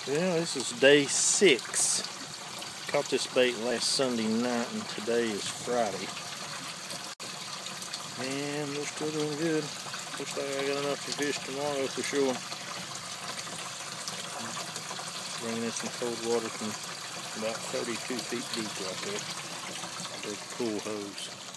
Well, this is day 6. Caught this bait last Sunday night and today is Friday. And they're still doing good. Looks like I got enough to fish tomorrow for sure. Bringing in some cold water from about 32 feet deep right there. There's a cool hose.